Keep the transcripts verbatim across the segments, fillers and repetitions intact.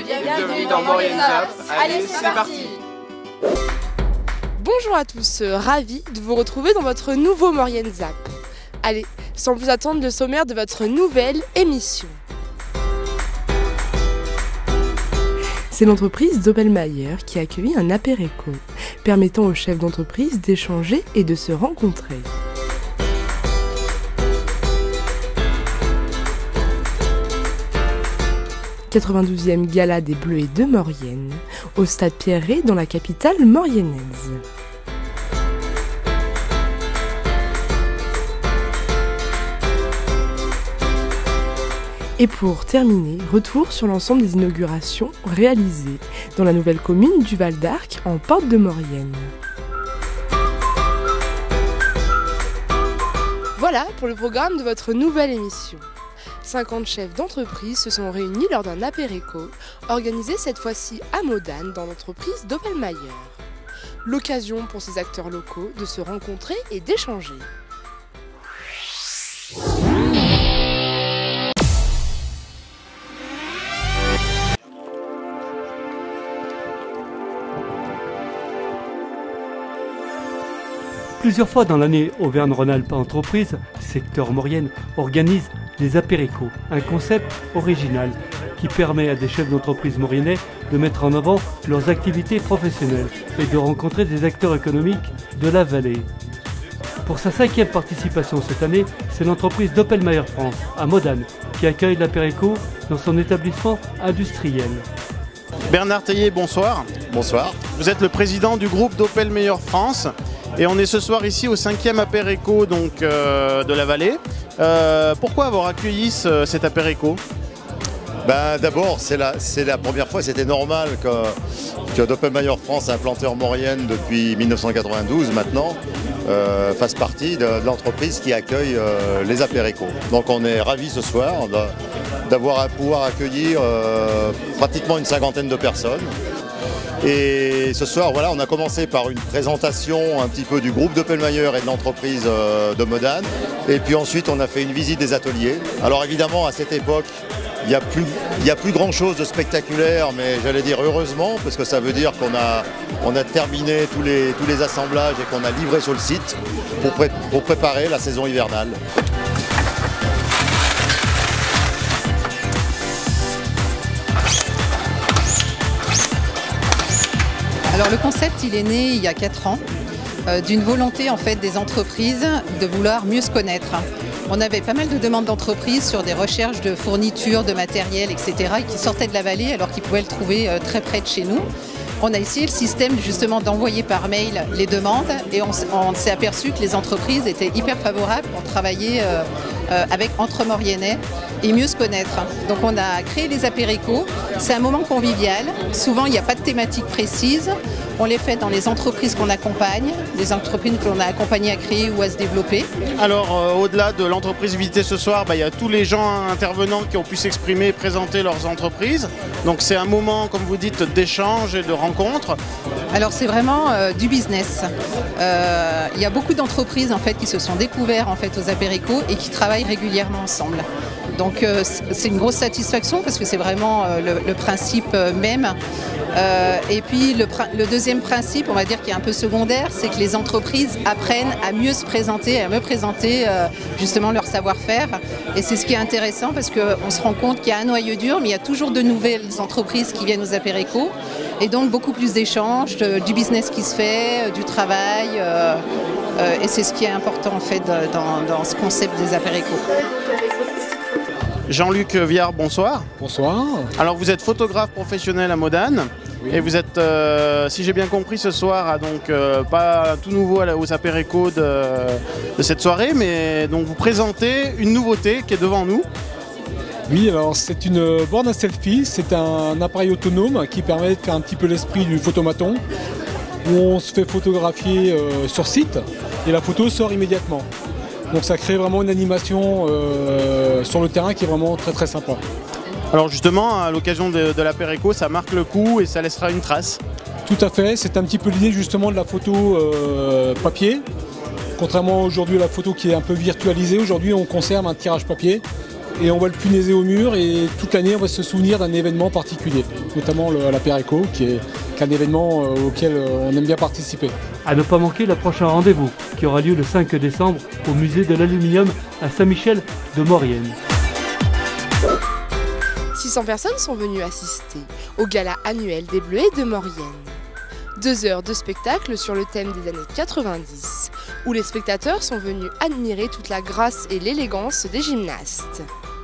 Bienvenue dans Maurienne Zap. Allez, c'est parti. Bonjour à tous, ravi de vous retrouver dans votre nouveau Maurienne Zap. Allez, sans plus attendre, le sommaire de votre nouvelle émission. C'est l'entreprise Doppelmayr qui a accueilli un apéréco, permettant aux chefs d'entreprise d'échanger et de se rencontrer. quatre-vingt-douzième Gala des Bleuets de Maurienne, au stade Pierret dans la capitale mauriennaise. Et pour terminer, retour sur l'ensemble des inaugurations réalisées dans la nouvelle commune du Val d'Arc en Porte de Maurienne. Voilà pour le programme de votre nouvelle émission. cinquante chefs d'entreprise se sont réunis lors d'un apéréco, organisé cette fois-ci à Modane dans l'entreprise Doppelmayr. L'occasion pour ces acteurs locaux de se rencontrer et d'échanger. Plusieurs fois dans l'année, Auvergne-Rhône-Alpes Entreprises, secteur Maurienne, organise les apérécos, un concept original qui permet à des chefs d'entreprise mauriennais de mettre en avant leurs activités professionnelles et de rencontrer des acteurs économiques de la vallée. Pour sa cinquième participation cette année, c'est l'entreprise Doppelmayr France, à Modane, qui accueille l'apéréco dans son établissement industriel. Bernard Tellier, bonsoir. Bonsoir. Vous êtes le président du groupe Doppelmayr France et on est ce soir ici au cinquième apéréco donc, euh, de la vallée. Euh, pourquoi avoir accueilli ce, cet apéréco? Ben, d'abord, c'est la, c'est la première fois, c'était normal que, que Doppelmayr France, implanté en Maurienne depuis mille neuf cent quatre-vingt-douze maintenant, euh, fasse partie de, de l'entreprise qui accueille euh, les apérécos. Donc on est ravis ce soir d'avoir à pouvoir accueillir euh, pratiquement une cinquantaine de personnes. Et ce soir, voilà, on a commencé par une présentation un petit peu du groupe Doppelmayr et de l'entreprise euh, de Modane. Et puis ensuite, on a fait une visite des ateliers. Alors évidemment, à cette époque, il n'y a plus, il y a plus grand chose de spectaculaire, mais j'allais dire heureusement, parce que ça veut dire qu'on a, on a terminé tous les, tous les assemblages et qu'on a livré sur le site pour, pré pour préparer la saison hivernale. Alors le concept, il est né il y a quatre ans, euh, d'une volonté en fait des entreprises de vouloir mieux se connaître. On avait pas mal de demandes d'entreprises sur des recherches de fournitures, de matériel, et cetera, et qui sortaient de la vallée alors qu'ils pouvaient le trouver euh, très près de chez nous. On a essayé le système justement d'envoyer par mail les demandes et on, on s'est aperçu que les entreprises étaient hyper favorables pour travailler euh, euh, avec entre Mauriennais et mieux se connaître. Donc on a créé les apérécos, c'est un moment convivial, souvent il n'y a pas de thématique précise, on les fait dans les entreprises qu'on accompagne, les entreprises qu'on a accompagnées à créer ou à se développer. Alors euh, au-delà de l'entreprise visitée ce soir, bah, il y a tous les gens intervenants qui ont pu s'exprimer et présenter leurs entreprises. Donc c'est un moment, comme vous dites, d'échange et de rencontre. Alors c'est vraiment euh, du business. Euh, il y a beaucoup d'entreprises en fait, qui se sont découvertes en fait, aux apérécos et qui travaillent régulièrement ensemble. Donc euh, c'est une grosse satisfaction parce que c'est vraiment euh, le, le principe euh, même. Euh, et puis le, le deuxième principe, on va dire qui est un peu secondaire, c'est que les entreprises apprennent à mieux se présenter, à mieux présenter euh, justement leur savoir-faire. Et c'est ce qui est intéressant parce qu'on se rend compte qu'il y a un noyau dur, mais il y a toujours de nouvelles entreprises qui viennent aux apérécos. Et donc beaucoup plus d'échanges, du business qui se fait, du travail. Euh, euh, et c'est ce qui est important en fait dans, dans ce concept des apérécos. Jean-Luc Viard, bonsoir. Bonsoir. Alors vous êtes photographe professionnel à Modane. Oui. Et vous êtes, euh, si j'ai bien compris, ce soir, à donc euh, pas tout nouveau aux apérécos de, de cette soirée, mais donc vous présentez une nouveauté qui est devant nous. Oui, alors c'est une borne à selfie, c'est un appareil autonome qui permet de faire un petit peu l'esprit du photomaton, où on se fait photographier euh, sur site et la photo sort immédiatement. Donc ça crée vraiment une animation euh, sur le terrain qui est vraiment très très sympa. Alors justement, à l'occasion de, de l'apéréco, ça marque le coup et ça laissera une trace. Tout à fait, c'est un petit peu l'idée justement de la photo euh, papier. Contrairement aujourd'hui à la photo qui est un peu virtualisée, aujourd'hui on conserve un tirage papier et on va le punaiser au mur et toute l'année on va se souvenir d'un événement particulier, notamment le, l'apéréco qui est, qui est un événement euh, auquel euh, on aime bien participer. À ne pas manquer le prochain rendez-vous qui aura lieu le cinq décembre au musée de l'Aluminium à Saint-Michel de Maurienne. six cents personnes sont venues assister au gala annuel des Bleuets de Maurienne. Deux heures de spectacle sur le thème des années quatre-vingt-dix, où les spectateurs sont venus admirer toute la grâce et l'élégance des gymnastes.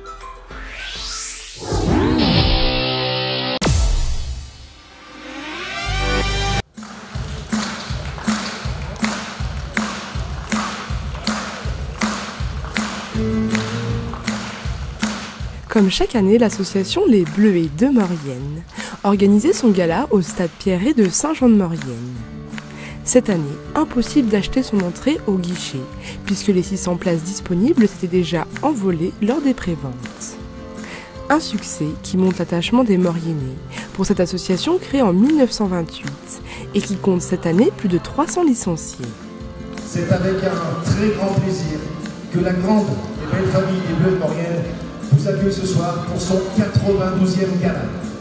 Comme chaque année, l'association Les Bleuets de Maurienne organisait son gala au stade Pierret de Saint-Jean-de-Maurienne. Cette année, impossible d'acheter son entrée au guichet, puisque les six cents places disponibles s'étaient déjà envolées lors des préventes. Un succès qui montre l'attachement des Mauriennais pour cette association créée en mille neuf cent vingt-huit et qui compte cette année plus de trois cents licenciés. C'est avec un très grand plaisir que la grande et belle famille des Bleus de Maurienne vous accueille ce soir pour son quatre-vingt-douzième gala.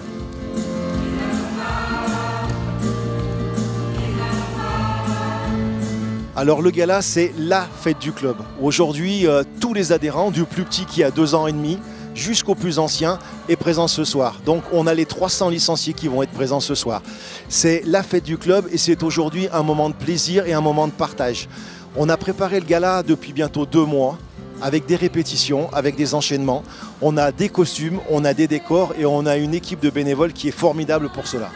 Alors le gala, c'est la fête du club. Aujourd'hui, euh, tous les adhérents, du plus petit qui a deux ans et demi jusqu'au plus ancien, est présent ce soir. Donc on a les trois cents licenciés qui vont être présents ce soir. C'est la fête du club et c'est aujourd'hui un moment de plaisir et un moment de partage. On a préparé le gala depuis bientôt deux mois. Avec des répétitions, avec des enchaînements. On a des costumes, on a des décors et on a une équipe de bénévoles qui est formidable pour cela.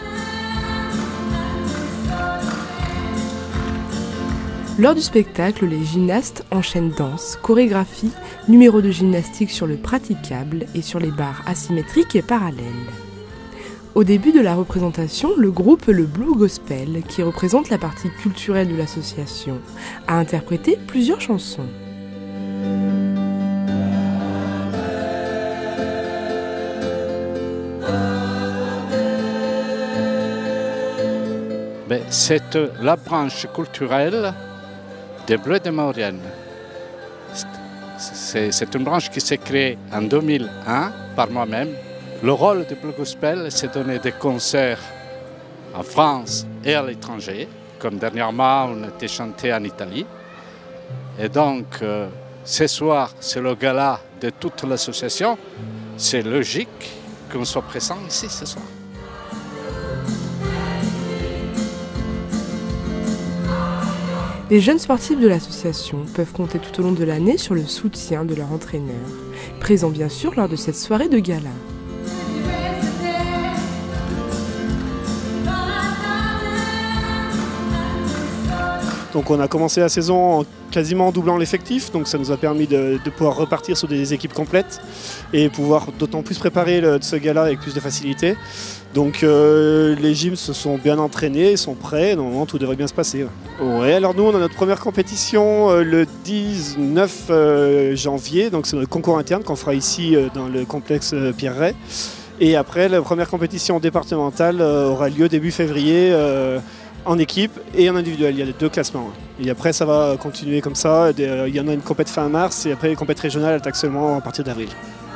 Lors du spectacle, les gymnastes enchaînent danse, chorégraphie, numéros de gymnastique sur le praticable et sur les barres asymétriques et parallèles. Au début de la représentation, le groupe Le Blue Gospel, qui représente la partie culturelle de l'association, a interprété plusieurs chansons. C'est la branche culturelle des Bleuets de Maurienne. C'est une branche qui s'est créée en deux mille un par moi-même. Le rôle du Blue Gospel, c'est de donner des concerts en France et à l'étranger. Comme dernièrement, on était chanté en Italie. Et donc, euh, ce soir, c'est le gala de toute l'association. C'est logique qu'on soit présent ici ce soir. Les jeunes sportifs de l'association peuvent compter tout au long de l'année sur le soutien de leur entraîneur, présent bien sûr lors de cette soirée de gala. Donc on a commencé la saison en quasiment doublant l'effectif, donc ça nous a permis de, de pouvoir repartir sur des équipes complètes et pouvoir d'autant plus préparer le, ce gala avec plus de facilité. Donc euh, les gyms se sont bien entraînés, ils sont prêts, normalement tout devrait bien se passer. Ouais, ouais, alors nous on a notre première compétition euh, le dix-neuf janvier, donc c'est notre concours interne qu'on fera ici euh, dans le complexe euh, Pierret. Et après la première compétition départementale euh, aura lieu début février euh, en équipe et en individuel, il y a deux classements. Et après ça va continuer comme ça, il y en a une compète fin mars et après les compètes régionales attaquent seulement à partir d'avril.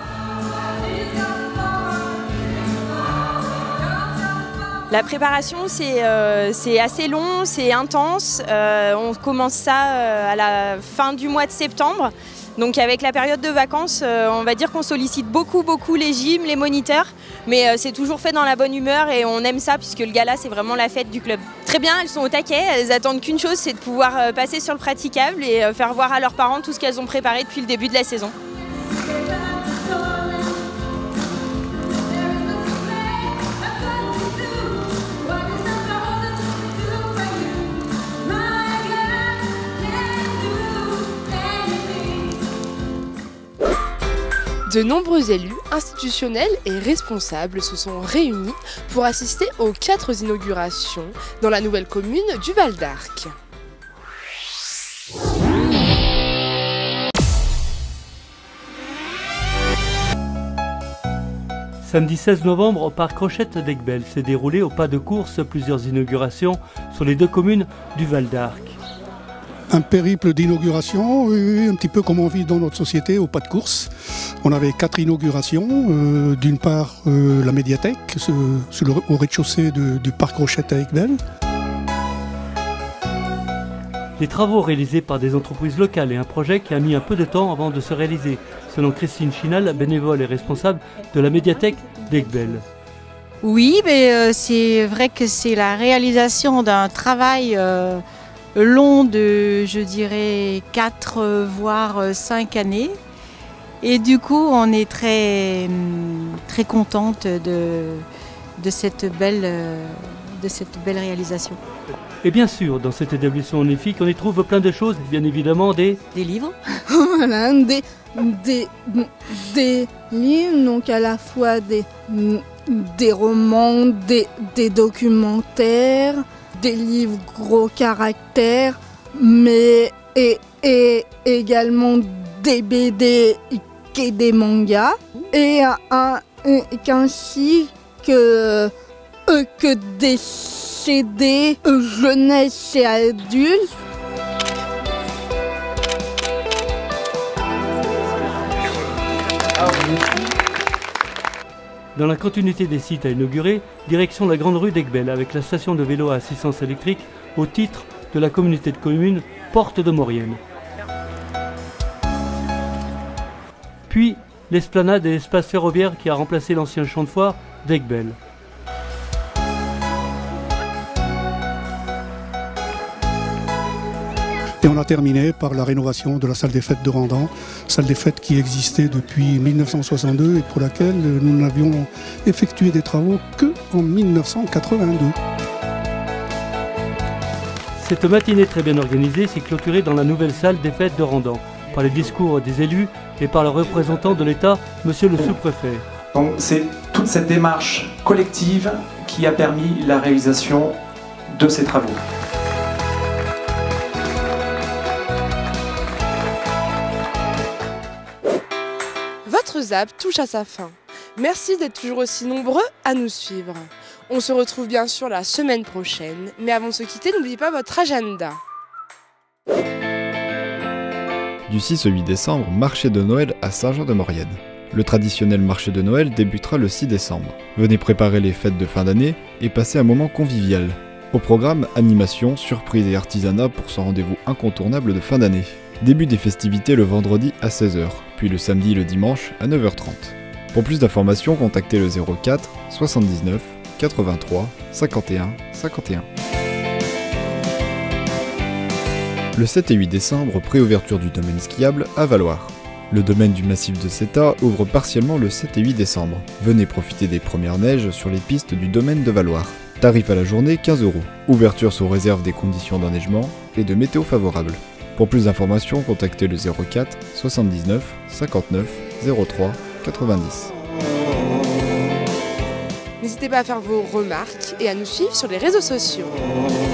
La préparation, c'est euh, assez long, c'est intense. Euh, on commence ça euh, à la fin du mois de septembre. Donc avec la période de vacances, euh, on va dire qu'on sollicite beaucoup, beaucoup les gyms, les moniteurs. Mais euh, c'est toujours fait dans la bonne humeur et on aime ça puisque le gala, c'est vraiment la fête du club. Très bien, elles sont au taquet. Elles attendent qu'une chose, c'est de pouvoir euh, passer sur le praticable et euh, faire voir à leurs parents tout ce qu'elles ont préparé depuis le début de la saison. De nombreux élus, institutionnels et responsables se sont réunis pour assister aux quatre inaugurations dans la nouvelle commune du Val d'Arc. Samedi seize novembre, au parc Rochette d'Aiguebelle s'est déroulé au pas de course plusieurs inaugurations sur les deux communes du Val d'Arc. Un périple d'inauguration, oui, un petit peu comme on vit dans notre société au pas de course. On avait quatre inaugurations. Euh, D'une part, euh, la médiathèque, ce, sur le, au rez-de-chaussée du parc Rochette à Aiguebelle. Des travaux réalisés par des entreprises locales et un projet qui a mis un peu de temps avant de se réaliser, selon Christine Chinal, bénévole et responsable de la médiathèque d'Aiguebelle. Oui, mais euh, c'est vrai que c'est la réalisation d'un travail euh, long de, je dirais, quatre voire cinq années. Et du coup, on est très, très contente de, de, cette belle, de cette belle réalisation. Et bien sûr, dans cet établissement magnifique, on y trouve plein de choses, bien évidemment des... Des livres. Voilà, des, des, des livres, donc à la fois des, des romans, des, des documentaires, des livres gros caractères, mais et, et également des B D et des mangas, et, un, et ainsi que, euh, que des C D euh, jeunesse et adultes. Dans la continuité des sites à inaugurer, direction la grande rue d'Aiguebelle avec la station de vélo à assistance électrique au titre de la communauté de communes Porte de Maurienne. Puis l'esplanade et l'espace ferroviaire qui a remplacé l'ancien champ de foire d'Aiguebelle. Et on a terminé par la rénovation de la salle des fêtes de Randan, salle des fêtes qui existait depuis mille neuf cent soixante-deux et pour laquelle nous n'avions effectué des travaux qu'en mille neuf cent quatre-vingt-deux. Cette matinée très bien organisée s'est clôturée dans la nouvelle salle des fêtes de Randan, par les discours des élus et par le représentant de l'État, monsieur le sous-préfet. Donc c'est toute cette démarche collective qui a permis la réalisation de ces travaux. Votre zap touche à sa fin. Merci d'être toujours aussi nombreux à nous suivre. On se retrouve bien sûr la semaine prochaine, mais avant de se quitter, n'oubliez pas votre agenda. Du six au huit décembre, marché de Noël à Saint-Jean-de-Maurienne. Le traditionnel marché de Noël débutera le six décembre. Venez préparer les fêtes de fin d'année et passer un moment convivial. Au programme, animation, surprise et artisanat pour son rendez-vous incontournable de fin d'année. Début des festivités le vendredi à seize heures, puis le samedi et le dimanche à neuf heures trente. Pour plus d'informations, contactez le zéro quatre soixante-dix-neuf quatre-vingt-trois cinquante et un cinquante et un. Le sept et huit décembre, préouverture du domaine skiable à Valloire. Le domaine du massif de Céta ouvre partiellement le sept et huit décembre. Venez profiter des premières neiges sur les pistes du domaine de Valloire. Tarif à la journée quinze euros. Ouverture sous réserve des conditions d'enneigement et de météo favorable. Pour plus d'informations, contactez le zéro quatre soixante-dix-neuf cinquante-neuf zéro trois quatre-vingt-dix. N'hésitez pas à faire vos remarques et à nous suivre sur les réseaux sociaux.